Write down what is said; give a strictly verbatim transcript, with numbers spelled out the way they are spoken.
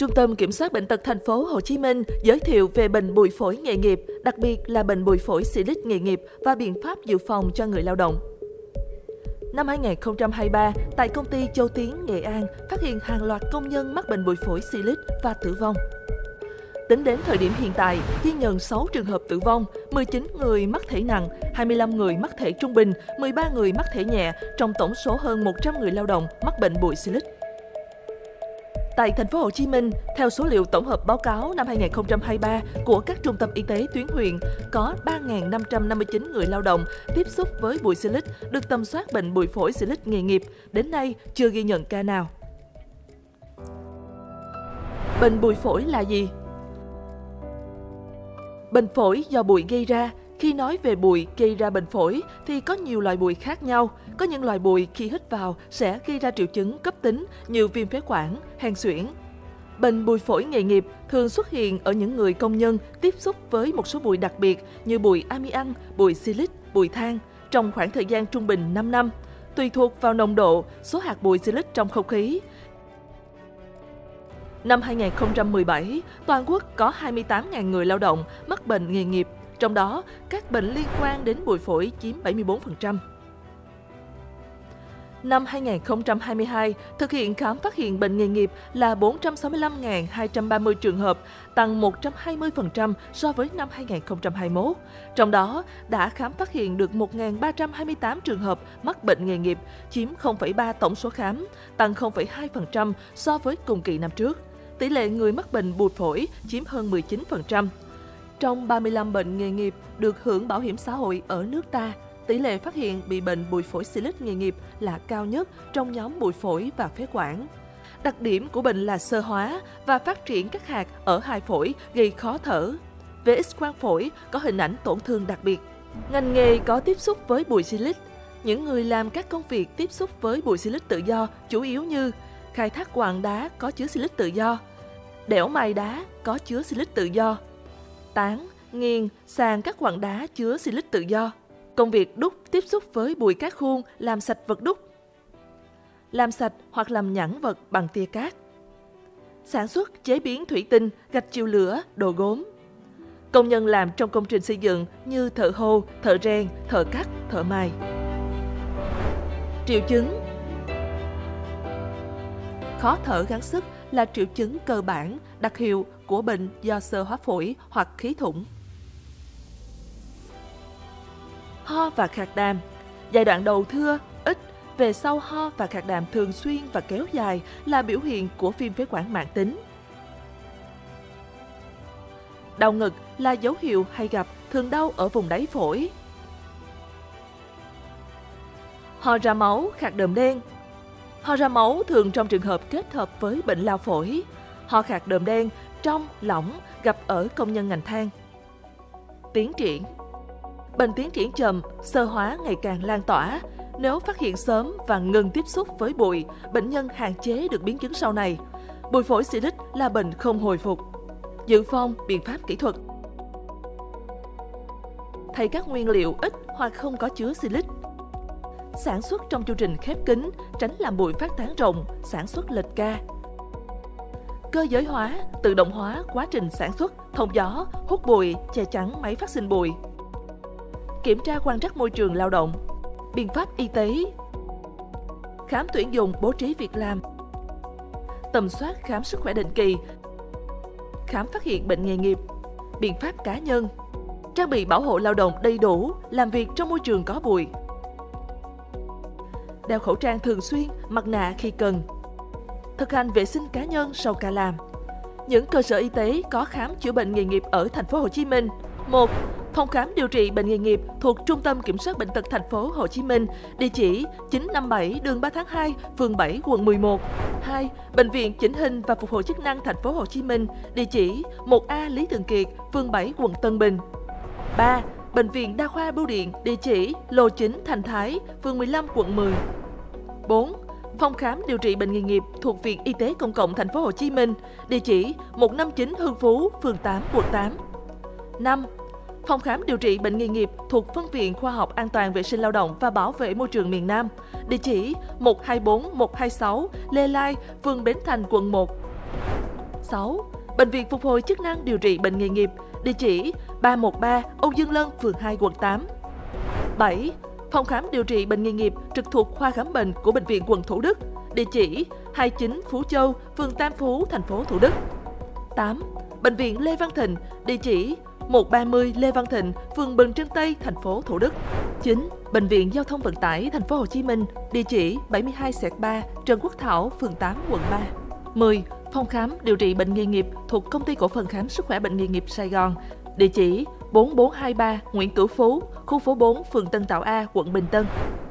Trung tâm Kiểm soát Bệnh tật Thành phố Hồ Chí Minh giới thiệu về bệnh bụi phổi nghề nghiệp, đặc biệt là bệnh bụi phổi Xylix nghề nghiệp và biện pháp dự phòng cho người lao động. Năm hai nghìn không trăm hai mươi ba, tại công ty Châu Tiến, Nghệ An, phát hiện hàng loạt công nhân mắc bệnh bụi phổi Xylix và tử vong. Tính đến thời điểm hiện tại, ghi nhận sáu trường hợp tử vong, mười chín người mắc thể nặng, hai mươi lăm người mắc thể trung bình, mười ba người mắc thể nhẹ, trong tổng số hơn một trăm người lao động mắc bệnh bụi Xylix. Tại Thành phố Hồ Chí Minh, theo số liệu tổng hợp báo cáo năm hai nghìn không trăm hai mươi ba của các trung tâm y tế tuyến huyện, có ba nghìn năm trăm năm mươi chín người lao động tiếp xúc với bụi Xylix được tầm soát bệnh bụi phổi Xylix nghề nghiệp, đến nay chưa ghi nhận ca nào. Bệnh bụi phổi là gì? Bệnh phổi do bụi gây ra. Khi nói về bụi gây ra bệnh phổi thì có nhiều loại bụi khác nhau. Có những loại bụi khi hít vào sẽ gây ra triệu chứng cấp tính như viêm phế quản, hen suyễn. Bệnh bụi phổi nghề nghiệp thường xuất hiện ở những người công nhân tiếp xúc với một số bụi đặc biệt như bụi amiăng, bụi Xylix, bụi than trong khoảng thời gian trung bình năm năm, tùy thuộc vào nồng độ, số hạt bụi Xylix trong không khí. Năm hai nghìn không trăm mười bảy, toàn quốc có hai mươi tám nghìn người lao động mắc bệnh nghề nghiệp, trong đó các bệnh liên quan đến bụi phổi chiếm bảy mươi tư phần trăm. Năm hai nghìn không trăm hai mươi hai, thực hiện khám phát hiện bệnh nghề nghiệp là bốn trăm sáu mươi lăm nghìn hai trăm ba mươi trường hợp, tăng một trăm hai mươi phần trăm so với năm hai nghìn không trăm hai mươi mốt. Trong đó, đã khám phát hiện được một nghìn ba trăm hai mươi tám trường hợp mắc bệnh nghề nghiệp, chiếm không phẩy ba tổng số khám, tăng không phẩy hai phần trăm so với cùng kỳ năm trước. Tỷ lệ người mắc bệnh bụi phổi chiếm hơn mười chín phần trăm. Trong ba mươi lăm bệnh nghề nghiệp được hưởng bảo hiểm xã hội ở nước ta, tỷ lệ phát hiện bị bệnh bụi phổi Xylix nghề nghiệp là cao nhất trong nhóm bụi phổi và phế quản. Đặc điểm của bệnh là xơ hóa và phát triển các hạt ở hai phổi gây khó thở. Về X-quang phổi có hình ảnh tổn thương đặc biệt. Ngành nghề có tiếp xúc với bụi Xylix. Những người làm các công việc tiếp xúc với bụi Xylix tự do chủ yếu như khai thác quặng đá có chứa Xylix tự do, đẽo mài đá có chứa Xylix tự do, tán, nghiền, sàn các quặng đá chứa Xylix tự do. Công việc đúc tiếp xúc với bụi cát khuôn làm sạch vật đúc, làm sạch hoặc làm nhẵn vật bằng tia cát. Sản xuất, chế biến thủy tinh, gạch chịu lửa, đồ gốm. Công nhân làm trong công trình xây dựng như thợ hồ, thợ rèn, thợ cắt, thợ mài. Triệu chứng. Khó thở gắng sức là triệu chứng cơ bản, đặc hiệu của bệnh do xơ hóa phổi hoặc khí thủng. Ho và khạc đàm. Giai đoạn đầu thưa, ít, về sau ho và khạc đàm thường xuyên và kéo dài là biểu hiện của viêm phế quản mãn tính. Đau ngực là dấu hiệu hay gặp, thường đau ở vùng đáy phổi. Ho ra máu, khạc đờm đen. Ho ra máu thường trong trường hợp kết hợp với bệnh lao phổi. Ho khạc đờm đen, trong, lỏng, gặp ở công nhân ngành than. Tiến triển. Bệnh tiến triển chậm, xơ hóa ngày càng lan tỏa. Nếu phát hiện sớm và ngừng tiếp xúc với bụi, bệnh nhân hạn chế được biến chứng sau này. Bụi phổi Xylix là bệnh không hồi phục. Dự phòng, biện pháp kỹ thuật. Thay các nguyên liệu ít hoặc không có chứa Xylix. Sản xuất trong chu trình khép kín, tránh làm bụi phát tán rộng, sản xuất lệch ca. Cơ giới hóa, tự động hóa quá trình sản xuất, thông gió, hút bụi, che chắn máy phát sinh bụi. Kiểm tra quan trắc môi trường lao động. Biện pháp y tế. Khám tuyển dụng, bố trí việc làm. Tầm soát khám sức khỏe định kỳ. Khám phát hiện bệnh nghề nghiệp. Biện pháp cá nhân. Trang bị bảo hộ lao động đầy đủ, làm việc trong môi trường có bụi. Đeo khẩu trang thường xuyên, mặt nạ khi cần. Thực hành vệ sinh cá nhân sau ca làm. Những cơ sở y tế có khám chữa bệnh nghề nghiệp ở Thành phố Hồ Chí Minh. một. Phòng khám điều trị bệnh nghề nghiệp thuộc Trung tâm Kiểm soát Bệnh tật Thành phố Hồ Chí Minh, địa chỉ chín năm bảy đường ba tháng hai, phường bảy, quận mười một. hai. Bệnh viện Chỉnh hình và Phục hồi chức năng Thành phố Hồ Chí Minh, địa chỉ một A Lý Thường Kiệt, phường bảy, quận Tân Bình. ba. Bệnh viện Đa khoa Bưu điện, địa chỉ lô chín Thành Thái, phường mười lăm, quận mười. bốn. Phòng khám điều trị bệnh nghề nghiệp thuộc Viện Y tế Công cộng Thành phố Hồ Chí Minh, địa chỉ một năm chín Hưng Phú, phường tám, quận tám. năm. Phòng khám điều trị bệnh nghề nghiệp thuộc Phân viện Khoa học An toàn vệ sinh lao động và Bảo vệ môi trường miền Nam, địa chỉ một hai bốn một hai sáu Lê Lai, phường Bến Thành, quận một. sáu. Bệnh viện phục hồi chức năng điều trị bệnh nghề nghiệp, địa chỉ ba một ba Âu Dương Lân, phường hai, quận tám. bảy. Phòng khám điều trị bệnh nghề nghiệp trực thuộc khoa khám bệnh của Bệnh viện quận Thủ Đức, địa chỉ hai mươi chín Phú Châu, phường Tam Phú, thành phố Thủ Đức. tám. Bệnh viện Lê Văn Thịnh, địa chỉ một trăm ba mươi Lê Văn Thịnh, phường Bình Trưng Tây, thành phố Thủ Đức. chín. Bệnh viện Giao thông Vận tải thành phố Hồ Chí Minh, địa chỉ bảy mươi hai xẹt ba Trần Quốc Thảo, phường tám, quận ba. mười. Phòng khám điều trị bệnh nghề nghiệp thuộc Công ty Cổ phần Khám Sức khỏe Bệnh nghề nghiệp Sài Gòn, địa chỉ bốn bốn hai ba Nguyễn Cửu Phú, khu phố bốn, phường Tân Tạo A, quận Bình Tân.